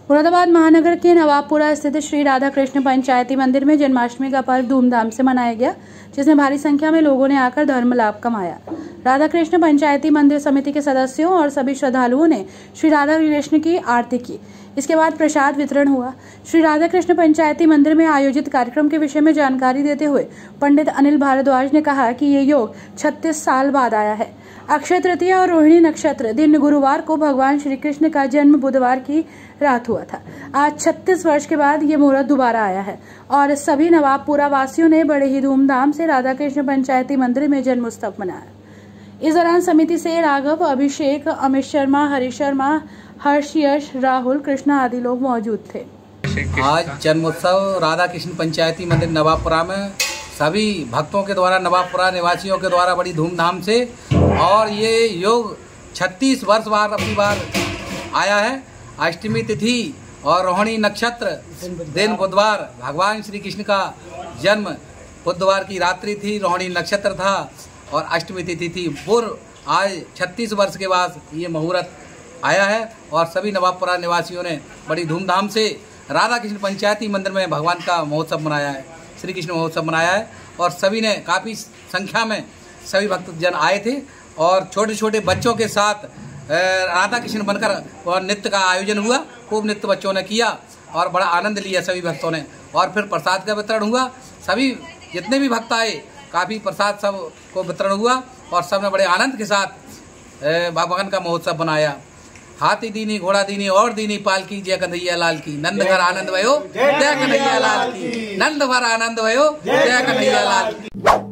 मुरादाबाद महानगर के नवाबपुरा स्थित श्री राधा कृष्ण पंचायती मंदिर में जन्माष्टमी का पर्व धूमधाम से मनाया गया, जिसमें भारी संख्या में लोगों ने आकर धर्म लाभ कमाया। राधा कृष्ण पंचायती मंदिर समिति के सदस्यों और सभी श्रद्धालुओं ने श्री राधा कृष्ण की आरती की। इसके बाद प्रसाद वितरण हुआ। श्री राधा कृष्ण पंचायती मंदिर में आयोजित कार्यक्रम के विषय में जानकारी देते हुए पंडित अनिल भारद्वाज ने कहा कि ये योग 36 साल बाद आया है। अक्षय तृतीया और रोहिणी नक्षत्र दिन गुरुवार को भगवान श्री कृष्ण का जन्म बुधवार की रात हुआ था। आज 36 वर्ष के बाद ये मुहूर्त दोबारा आया है और सभी नवाबपुरा वासियों ने बड़े ही धूमधाम से राधा कृष्ण पंचायती मंदिर में जन्म उत्सव मनाया। इस दौरान समिति से राघव, अभिषेक, अमित शर्मा, हरीश शर्मा, हर्ष, यश, राहुल, कृष्णा आदि लोग मौजूद थे। आज जन्मोत्सव राधा कृष्ण पंचायती मंदिर नवाबपुरा में सभी भक्तों के द्वारा, नवाबपुरा निवासियों के द्वारा बड़ी धूमधाम से, और ये योग 36 वर्ष बाद अपनी बार आया है। अष्टमी तिथि और रोहिणी नक्षत्र दिन बुधवार, भगवान श्री कृष्ण का जन्म बुधवार की रात्रि थी, रोहिणी नक्षत्र था और अष्टमी तिथि थी। आज 36 वर्ष के बाद ये मुहूर्त आया है और सभी नवाबपुरा निवासियों ने बड़ी धूमधाम से राधा कृष्ण पंचायती मंदिर में भगवान का महोत्सव मनाया है, श्री कृष्ण महोत्सव मनाया है। और सभी ने काफ़ी संख्या में सभी भक्तजन आए थे और छोटे छोटे बच्चों के साथ राधा कृष्ण बनकर और नृत्य का आयोजन हुआ। खूब नृत्य बच्चों ने किया और बड़ा आनंद लिया सभी भक्तों ने। और फिर प्रसाद का वितरण हुआ। सभी जितने भी भक्त आए, काफ़ी प्रसाद सब को वितरण हुआ और सब ने बड़े आनंद के साथ भगवान का महोत्सव बनाया। हाथी दीनी, घोड़ा दीनी और दीनी पालकी, जय कन्हैया लाल की। नंद भर आनंद भयो, जय कन्हैया लाल की। नंद भर आनंद भयो, जय कन्हैया लाल की।